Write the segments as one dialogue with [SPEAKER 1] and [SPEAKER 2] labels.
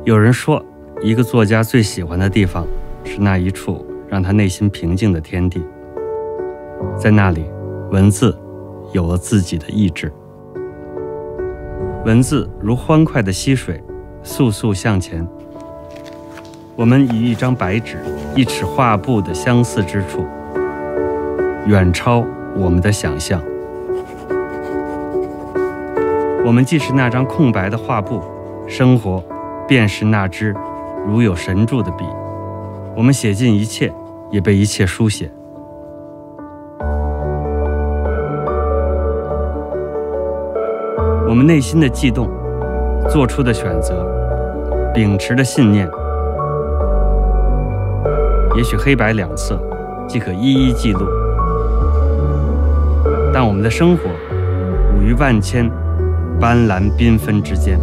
[SPEAKER 1] 有人说，一个作家最喜欢的地方是那一处让他内心平静的天地，在那里，文字有了自己的意志。文字如欢快的溪水，速速向前。我们以一张白纸、一尺画布的相似之处，远超我们的想象。我们既是那张空白的画布，生活便是那支如有神助的笔。我们写尽一切，也被一切书写。我们内心的悸动，做出的选择，秉持的信念，也许黑白两色即可一一记录，但我们的生活舞于万千斑斓缤纷之间。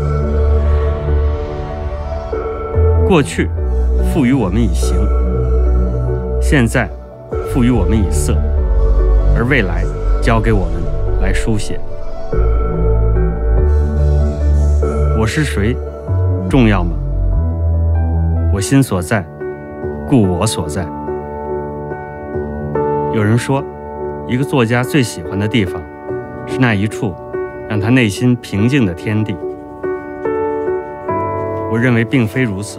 [SPEAKER 1] 过去赋予我们以形，现在赋予我们以色，而未来交给我们来书写。我是谁，重要吗？我心所在，故我所在。有人说，一个作家最喜欢的地方是那一处让他内心平静的天地。我认为并非如此，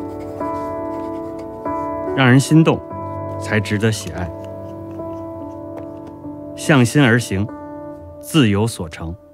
[SPEAKER 1] 让人心动才值得喜爱。向心而行，自有所成。